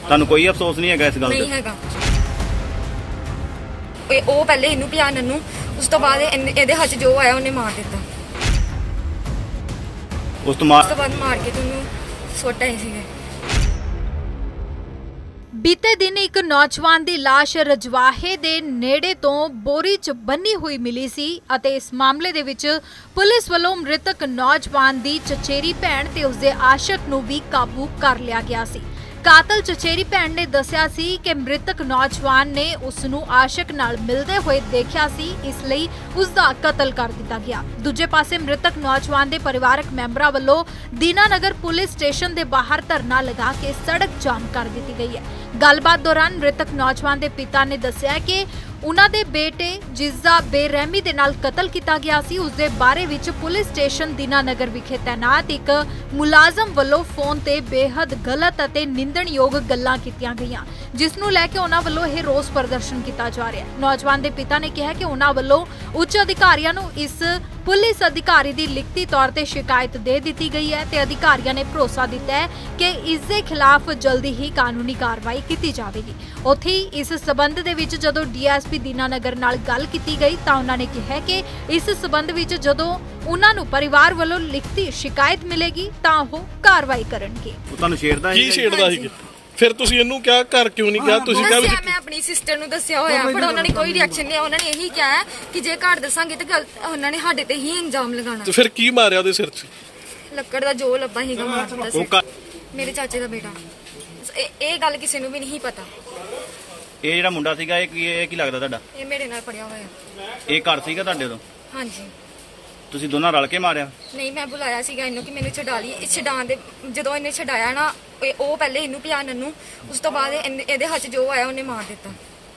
ਤੁਹਾਨੂੰ ਕੋਈ ਅਫਸੋਸ ਨਹੀਂ ਹੈਗਾ ਇਸ ਗੱਲ ਨਹੀਂ ਤੇ? ਹੈਗਾ। ਉਹ ਪਹਿਲੇ ਇਹਨੂੰ ਪਿਆ ਨੰਨੂ, ਉਸ ਤੋਂ ਬਾਅਦ ਇਹਦੇ ਹੱਥ ਜੋ ਆਇਆ ਉਹਨੇ ਮਾਰ ਦਿੱਤਾ। ਉਸ ਤੋਂ ਬਾਅਦ ਮਾਰ ਕੇ ਤੁਹਾਨੂੰ ਸੁੱਟ ਆਏ ਸੀਗੇ। ਬੀਤੇ ਦਿਨ ਇੱਕ ਨੌਜਵਾਨ ਦੀ ਲਾਸ਼ ਰਜਵਾਹੇ ਦੇ ਨੇੜੇ ਤੋਂ ਬੋਰੀ 'ਚ ਬੰਨੀ ਹੋਈ ਮਿਲੀ ਸੀ ਅਤੇ ਇਸ ਮਾਮਲੇ ਦੇ ਵਿੱਚ ਪੁਲਿਸ ਵੱਲੋਂ ਮ੍ਰਿਤਕ ਨੌਜਵਾਨ ਦੀ ਚਚੇਰੀ ਭੈਣ ਤੇ ਉਸਦੇ ਆਸ਼ਕ ਨੂੰ ਵੀ ਕਾਬੂ ਕਰ ਲਿਆ ਗਿਆ ਸੀ। ਕਾਤਲ ਚਚੇਰੀ ਭੈਣ ਨੇ ਦੱਸਿਆ ਸੀ ਕਿ ਮ੍ਰਿਤਕ ਨੌਜਵਾਨ ਨੇ ਉਸ ਨੂੰ ਆਸ਼ਕ ਨਾਲ ਮਿਲਦੇ ਹੋਏ ਦੇਖਿਆ ਸੀ, ਇਸ ਲਈ ਉਸ ਦਾ ਕਤਲ ਕਰ ਦਿੱਤਾ ਗਿਆ। ਦੂਜੇ ਪਾਸੇ ਮ੍ਰਿਤਕ ਨੌਜਵਾਨ ਦੇ ਪਰਿਵਾਰਕ ਮੈਂਬਰਾਂ ਵੱਲੋਂ ਦੀਨਾਨਗਰ ਪੁਲਿਸ ਸਟੇਸ਼ਨ ਦੇ ਬਾਹਰ ਧਰਨਾ ਲਗਾ ਕੇ ਸੜਕ ਜਾਮ ਕਰ ਦਿੱਤੀ ਗਈ ਹੈ। ਗੱਲਬਾਤ ਦੌਰਾਨ ਮ੍ਰਿਤਕ ਨੌਜਵਾਨ ਦੇ ਪਿਤਾ ਨੇ ਦੱਸਿਆ ਕਿ ਉਹਨਾਂ ਦੇ ਬੇਟੇ ਜਿਸ ਦਾ ਬੇਰਹਿਮੀ ਦੇ ਨਾਲ ਕਤਲ ਕੀਤਾ ਗਿਆ ਸੀ, ਉਸ ਦੇ ਬਾਰੇ ਵਿੱਚ ਪੁਲਿਸ ਸਟੇਸ਼ਨ ਦੀਨਾਨਗਰ ਵਿਖੇ ਤੈਨਾਤ ਇੱਕ ਮੁਲਾਜ਼ਮ ਵੱਲੋਂ ਫੋਨ ਤੇ ਬੇਹੱਦ ਗਲਤ ਅਤੇ ਨਿੰਦਣਯੋਗ ਗੱਲਾਂ ਕੀਤੀਆਂ ਗਈਆਂ, ਜਿਸ ਨੂੰ ਲੈ ਕੇ ਉਹਨਾਂ ਵੱਲੋਂ ਇਹ ਰੋਸ ਪ੍ਰਦਰਸ਼ਨ ਕੀਤਾ ਜਾ ਰਿਹਾ ਹੈ। ਨੌਜਵਾਨ ਦੇ ਪਿਤਾ ਨੇ ਕਿਹਾ ਕਿ ਉਹਨਾਂ ਵੱਲੋਂ ਉੱਚ ਅਧਿਕਾਰੀਆਂ ਨੂੰ ਇਸ ਪੁਲਿਸ ਅਧਿਕਾਰੀ ਦੀ ਲਿਖਤੀ ਤੌਰ ਤੇ ਸ਼ਿਕਾਇਤ ਦੇ ਦਿੱਤੀ ਗਈ ਹੈ ਤੇ ਅਧਿਕਾਰੀਆਂ ਨੇ ਭਰੋਸਾ ਦਿੱਤਾ ਹੈ ਕਿ ਇਸ ਦੇ ਖਿਲਾਫ ਜਲਦੀ ਹੀ ਕਾਨੂੰਨੀ ਕਾਰਵਾਈ ਕੀਤੀ ਜਾਵੇਗੀ। ਉੱਥੇ ਇਸ ਸਬੰਧ ਦੇ ਵਿੱਚ ਜਦੋਂ ਡੀਐਸਪੀ ਦੀਨਾਨਗਰ ਨਾਲ ਗੱਲ ਕੀਤੀ ਗਈ ਤਾਂ ਉਹਨਾਂ ਨੇ ਕਿਹਾ ਕਿ ਇਸ ਸਬੰਧ ਵਿੱਚ ਜਦੋਂ ਉਹਨਾਂ ਨੂੰ ਪਰਿਵਾਰ ਵੱਲੋਂ ਲਿਖਤੀ ਸ਼ਿਕਾਇਤ ਮਿਲੇਗੀ ਤਾਂ ਉਹ ਕਾਰਵਾਈ ਕਰਨਗੇ। ਤੁਹਾਨੂੰ ਛੇੜਦਾ ਕੀ ਛੇੜਦਾ ਸੀ? ਫਿਰ ਤੁਸੀਂ ਇਹਨੂੰ ਕਿਹਾ ਘਰ ਕਿਉਂ ਨਹੀਂ ਕਿਹਾ? ਤੁਸੀਂ ਕਿਹਾ ਮੈਂ ਆਪਣੀ ਸਿਸਟਰ ਨੂੰ ਦੱਸਿਆ ਹੋਇਆ, ਪਰ ਉਹਨਾਂ ਨੇ ਕੋਈ ਰਿਐਕਸ਼ਨ ਨਹੀਂ। ਉਹਨਾਂ ਨੇ ਇਹੀ ਕਿਹਾ ਕਿ ਜੇ ਘਰ ਦੱਸਾਂਗੇ ਤਾਂ ਉਹਨਾਂ ਨੇ ਸਾਡੇ ਤੇ ਹੀ ਇਲਜ਼ਾਮ ਲਗਾਉਣਾ। ਤੇ ਫਿਰ ਕੀ ਮਾਰਿਆ ਉਹਦੇ ਸਿਰ 'ਚ? ਲੱਕੜ ਦਾ ਜੋ ਲੱਭਾ ਹੀਗਾ ਮਾਰ ਦਿੱਤਾ ਸੀ। ਮੇਰੇ ਚਾਚੇ ਦਾ ਬੇਟਾ। ਇਹ ਗੱਲ ਕਿਸੇ ਨੂੰ ਵੀ ਨਹੀਂ ਪਤਾ। ਇਹ ਜਿਹੜਾ ਮੁੰਡਾ ਸੀਗਾ ਇਹ ਕੀ ਲੱਗਦਾ ਤੁਹਾਡਾ? ਇਹ ਮੇਰੇ ਨਾਲ ਪੜਿਆ ਹੋਇਆ। ਇਹ ਘਰ ਸੀਗਾ ਤੁਹਾਡੇ ਉਦੋਂ? ਹਾਂਜੀ। ਤੁਸੀਂ ਦੋਨਾਂ ਰਲ ਕੇ ਮਾਰਿਆ? ਨਹੀਂ, ਮੈਂ ਬੁਲਾਇਆ ਸੀਗਾ ਇਹਨੂੰ ਕਿ ਮੈਨੂੰ ਛਡਾ ਲਈ। ਛਡਾਉਣ ਦੇ ਜਦੋਂ ਇਹਨੇ ਛਡਾਇਆ ਨਾ, ਉਹ ਪਹਿਲੇ ਇਹਨੂੰ ਪਿਆ ਨੰਨੂ, ਉਸ ਤੋਂ ਬਾਅਦ ਇਹਦੇ ਹੱਥ ਜੋ ਆਇਆ ਉਹਨੇ ਮਾਰ ਦਿੱਤਾ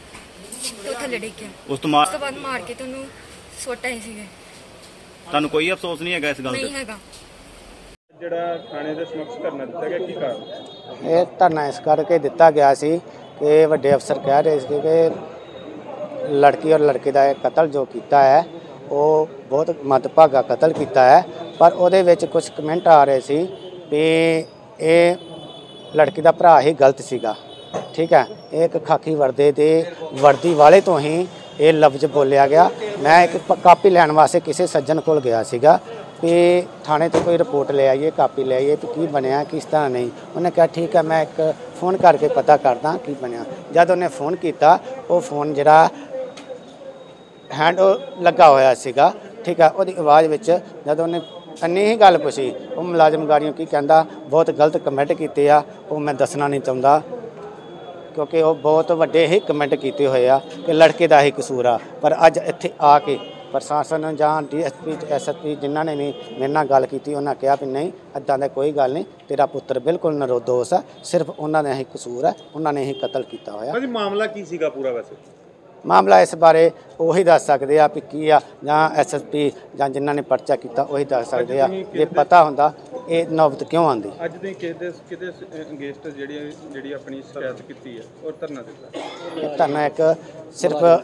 ਤੇ ਉਹ ਥੱਲੇ ਡਿੱਗ ਗਿਆ। ਉਸ ਤੋਂ ਬਾਅਦ ਮਾਰ ਕੇ ਤੁਹਾਨੂੰ ਸੁੱਟ ਆਏ ਸੀਗੇ। ਤੁਹਾਨੂੰ ਕੋਈ ਅਫਸੋਸ ਨਹੀਂ ਹੈਗਾ ਇਸ ਗੱਲ ਤੇ? ਨਹੀਂ ਹੈਗਾ। ਜਿਹੜਾ ਥਾਣੇ ਦੇ ਸਮਕਸ਼ ਧਰਨਾ ਦਿੱਤਾ ਗਿਆ, ਕੀ ਕਾਰਨ? ਇਹ ਧਰਨਾ ਇਸ ਕਰਕੇ ਦਿੱਤਾ ਗਿਆ ਸੀ ਕਿ ਵੱਡੇ ਅਫਸਰ ਕਹਿ ਰਹੇ ਸੀ ਕਿ ਲੜਕੀ ਔਰ ਲੜਕੇ ਦਾ ਇਹ ਕਤਲ ਜੋ ਕੀਤਾ ਹੈ ਉਹ ਬਹੁਤ ਮੰਦਭਾਗਾ ਕਤਲ ਕੀਤਾ ਹੈ, ਪਰ ਉਹਦੇ ਵਿੱਚ ਕੁਝ ਕਮੈਂਟ ਆ ਰਹੇ ਸੀ ਵੀ ਇਹ ਲੜਕੀ ਦਾ ਭਰਾ ਹੀ ਗਲਤ ਸੀਗਾ। ਠੀਕ ਹੈ, ਇਹ ਇੱਕ ਖਾਕੀ ਵਰਦੀ ਵਾਲੇ ਤੋਂ ਹੀ ਇਹ ਲਫ਼ਜ਼ ਬੋਲਿਆ ਗਿਆ। ਮੈਂ ਇੱਕ ਕਾਪੀ ਲੈਣ ਵਾਸਤੇ ਕਿਸੇ ਸੱਜਣ ਕੋਲ ਗਿਆ ਸੀਗਾ ਵੀ ਥਾਣੇ ਤੋਂ ਕੋਈ ਰਿਪੋਰਟ ਲੈ ਆਈਏ, ਕਾਪੀ ਲੈ ਆਈਏ ਵੀ ਕੀ ਬਣਿਆ ਕਿਸ ਤਰ੍ਹਾਂ ਨਹੀਂ। ਉਹਨੇ ਕਿਹਾ ਠੀਕ ਹੈ, ਮੈਂ ਇੱਕ ਫੋਨ ਕਰਕੇ ਪਤਾ ਕਰਦਾ ਕੀ ਬਣਿਆ। ਜਦ ਉਹਨੇ ਫੋਨ ਕੀਤਾ, ਉਹ ਫੋਨ ਜਿਹੜਾ ਹੈਂਡ ਲੱਗਾ ਹੋਇਆ ਸੀਗਾ, ਠੀਕ ਹੈ, ਉਹਦੀ ਆਵਾਜ਼ ਵਿੱਚ ਜਦੋਂ ਉਹਨੇ ਇੰਨੀ ਹੀ ਗੱਲ ਪੁੱਛੀ, ਉਹ ਮੁਲਾਜ਼ਮ ਗਾੜੀਆਂ ਕੀ ਕਹਿੰਦਾ ਬਹੁਤ ਗਲਤ ਕਮੈਂਟ ਕੀਤੇ ਆ, ਉਹ ਮੈਂ ਦੱਸਣਾ ਨਹੀਂ ਚਾਹੁੰਦਾ ਕਿਉਂਕਿ ਉਹ ਬਹੁਤ ਵੱਡੇ ਹੀ ਕਮੈਂਟ ਕੀਤੇ ਹੋਏ ਆ ਕਿ ਲੜਕੇ ਦਾ ਹੀ ਕਸੂਰ ਆ। ਪਰ ਅੱਜ ਇੱਥੇ ਆ ਕੇ ਪ੍ਰਸ਼ਾਸਨ ਜਾਂ ਡੀਐਸਪੀ ਐਸਐਸਪੀ ਜਿਨ੍ਹਾਂ ਨੇ ਵੀ ਮੇਰੇ ਨਾਲ ਗੱਲ ਕੀਤੀ, ਉਹਨਾਂ ਕਿਹਾ ਵੀ ਨਹੀਂ ਇੱਦਾਂ ਦਾ ਕੋਈ ਗੱਲ ਨਹੀਂ, ਤੇਰਾ ਪੁੱਤਰ ਬਿਲਕੁਲ ਨਿਰਦੋਸ਼ ਆ, ਸਿਰਫ ਉਹਨਾਂ ਦਾ ਹੀ ਕਸੂਰ ਹੈ, ਉਹਨਾਂ ਨੇ ਹੀ ਕਤਲ ਕੀਤਾ ਹੋਇਆ। ਭਾਜੀ ਮਾਮਲਾ ਕੀ ਸੀਗਾ ਪੂਰਾ? ਵੈਸੇ ਮਾਮਲਾ ਇਸ ਬਾਰੇ ਉਹੀ ਦੱਸ ਸਕਦੇ ਆ ਵੀ ਕੀ ਆ, ਜਾਂ ਐਸਐਸਪੀ ਜਾਂ ਜਿਨ੍ਹਾਂ ਨੇ ਪਰਚਾ ਕੀਤਾ ਉਹੀ ਦੱਸ ਸਕਦੇ ਆ। ਜੇ ਪਤਾ ਹੁੰਦਾ ਇਹ ਨੌਬਤ ਕਿਉਂ ਆਉਂਦੀ। ਅੱਜ ਦੇ ਕਿਤੇ ਅਗੇਂਸਟ ਜਿਹੜੀ ਆਪਣੀ ਸ਼ਿਕਾਇਤ ਕੀਤੀ ਹੈ ਔਰ ਧਰਨਾ ਦਿੱਤਾ? ਇਹ ਧਰਨਾ ਇੱਕ ਸਿਰਫ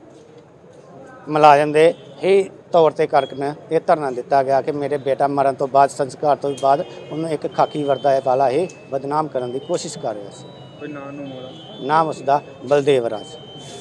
ਮੁਲਾਜ਼ਮ ਦੇ ਹੀ ਤੌਰ ਤੇ ਕਰਕੇ ਇਹ ਧਰਨਾ ਦਿੱਤਾ ਗਿਆ ਕਿ ਮੇਰੇ ਬੇਟਾ ਮਰਨ ਤੋਂ ਬਾਅਦ, ਸੰਸਕਾਰ ਤੋਂ ਬਾਅਦ ਉਹਨੂੰ ਇੱਕ ਖਾਕੀ ਵਰਦਾ ਵਾਲਾ ਹੀ ਬਦਨਾਮ ਕਰਨ ਦੀ ਕੋਸ਼ਿਸ਼ ਕਰ ਰਿਹਾ ਸੀ। ਕੋਈ ਨਾਮ ਨਾਮ ਉਸਦਾ ਬਲਦੇਵ ਰਾਜ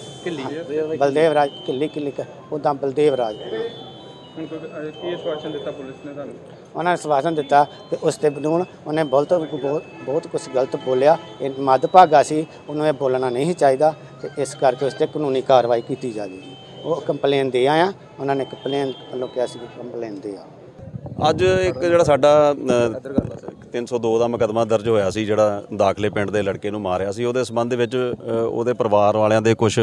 ਬਲਦੇਵ ਰਾਜ ਕਿੱਲੀ ਉਹਦਾ ਬਲਦੇਵ ਰਾਜ। ਹੁਣ ਕੀ ਆਸ਼ਵਾਸਨ ਦਿੱਤਾ ਪੁਲਿਸ ਨੇ ਤੁਹਾਨੂੰ? ਉਹਨਾਂ ਨੇ ਆਸ਼ਵਾਸਨ ਦਿੱਤਾ ਕਿ ਉਸ ਤੇ ਬਨੂਨ ਉਹਨੇ ਬਹੁਤ ਕੁਝ ਗਲਤ ਬੋਲਿਆ, ਇਹ ਮੱਦਭਾਗਾ ਸੀ, ਉਹਨੂੰ ਇਹ ਬੋਲਣਾ ਨਹੀਂ ਚਾਹੀਦਾ ਤੇ ਇਸ ਕਰਕੇ ਉਸ ਤੇ ਕਾਨੂੰਨੀ ਕਾਰਵਾਈ ਕੀਤੀ ਜਾਵੇਗੀ। ਉਹ ਕੰਪਲੇਨ ਦੇ ਆਇਆ, ਉਹਨਾਂ ਨੇ ਕੰਪਲੇਨ ਵੱਲੋਂ ਕਿਹਾ ਸੀ ਕਿ ਕੰਪਲੇਨ ਦੇ ਆ। ਅੱਜ ਇੱਕ ਜਿਹੜਾ ਸਾਡਾ 302 ਦਾ ਮੁਕੱਦਮਾ ਦਰਜ ਹੋਇਆ ਸੀ, ਜਿਹੜਾ ਦਾਖਲੇ ਪਿੰਡ ਦੇ ਲੜਕੇ ਨੂੰ ਮਾਰਿਆ ਸੀ, ਉਹਦੇ ਸੰਬੰਧ ਵਿੱਚ ਉਹਦੇ ਪਰਿਵਾਰ ਵਾਲਿਆਂ ਦੇ ਕੁਝ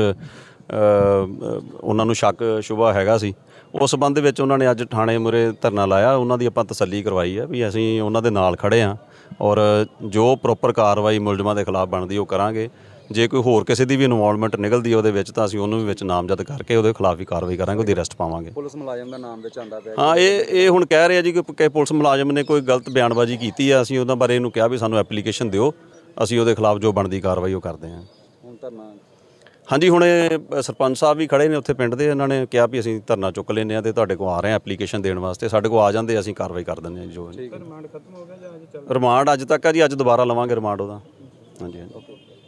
ਉਹਨਾਂ ਨੂੰ ਸ਼ੱਕ ਸ਼ੁਬਾ ਹੈਗਾ ਸੀ। ਉਸ ਸੰਬੰਧ ਵਿੱਚ ਉਹਨਾਂ ਨੇ ਅੱਜ ਥਾਣੇ ਮੂਹਰੇ ਧਰਨਾ ਲਾਇਆ। ਉਹਨਾਂ ਦੀ ਆਪਾਂ ਤਸੱਲੀ ਕਰਵਾਈ ਹੈ ਵੀ ਅਸੀਂ ਉਹਨਾਂ ਦੇ ਨਾਲ ਖੜ੍ਹੇ ਹਾਂ ਔਰ ਜੋ ਪ੍ਰੋਪਰ ਕਾਰਵਾਈ ਮੁਲਜ਼ਮਾਂ ਦੇ ਖਿਲਾਫ ਬਣਦੀ ਉਹ ਕਰਾਂਗੇ। ਜੇ ਕੋਈ ਹੋਰ ਕਿਸੇ ਦੀ ਵੀ ਇਨਵੋਲਵਮੈਂਟ ਨਿਕਲਦੀ ਉਹਦੇ ਵਿੱਚ ਤਾਂ ਅਸੀਂ ਉਹਨੂੰ ਵੀ ਵਿੱਚ ਨਾਮਜ਼ਦ ਕਰਕੇ ਉਹਦੇ ਖਿਲਾਫ ਵੀ ਕਾਰਵਾਈ ਕਰਾਂਗੇ, ਉਹਦੀ ਅਰੈਸਟ ਪਾਵਾਂਗੇ। ਪੁਲਿਸ ਮੁਲਾਜ਼ਮ ਦਾ ਨਾਮ ਵਿੱਚ ਆਉਂਦਾ ਪਿਆ? ਹਾਂ, ਇਹ ਹੁਣ ਕਹਿ ਰਹੇ ਆ ਜੀ ਕਿ ਪੁਲਿਸ ਮੁਲਾਜ਼ਮ ਨੇ ਕੋਈ ਗਲਤ ਬਿਆਨਬਾਜ਼ੀ ਕੀਤੀ ਆ। ਅਸੀਂ ਉਹਨਾਂ ਬਾਰੇ ਇਹਨੂੰ ਕਿਹਾ ਵੀ ਸਾਨੂੰ ਐਪਲੀਕੇਸ਼ਨ ਦਿਓ, ਅਸੀਂ ਉਹਦੇ ਖਿਲਾਫ ਜੋ ਬਣਦੀ ਕਾਰਵਾਈ ਉਹ ਕਰਦੇ ਹਾਂ। ਹੁਣ ਧਰਨਾ? ਹਾਂਜੀ, ਹੁਣ ਇਹ ਸਰਪੰਚ ਸਾਹਿਬ ਵੀ ਖੜ੍ਹੇ ਨੇ ਉੱਥੇ ਪਿੰਡ ਦੇ, ਇਹਨਾਂ ਨੇ ਕਿਹਾ ਵੀ ਅਸੀਂ ਧਰਨਾ ਚੁੱਕ ਲੈਂਦੇ ਹਾਂ ਅਤੇ ਤੁਹਾਡੇ ਕੋਲ ਆ ਰਹੇ ਹਾਂ ਐਪਲੀਕੇਸ਼ਨ ਦੇਣ ਵਾਸਤੇ। ਸਾਡੇ ਕੋਲ ਆ ਜਾਂਦੇ ਅਸੀਂ ਕਾਰਵਾਈ ਕਰ ਦਿੰਦੇ ਹਾਂ ਜੋ। ਰਿਮਾਂਡ ਖਤਮ ਹੋ ਗਿਆ ਜਾਂ ਅਜੇ ਚੱਲ? ਰਿਮਾਂਡ ਅੱਜ ਤੱਕ ਆ ਜੀ, ਅੱਜ ਦੁਬਾਰਾ ਲਵਾਂਗੇ ਰਿਮਾਂਡ ਉਹਦਾ। ਹਾਂਜੀ ਹਾਂਜੀ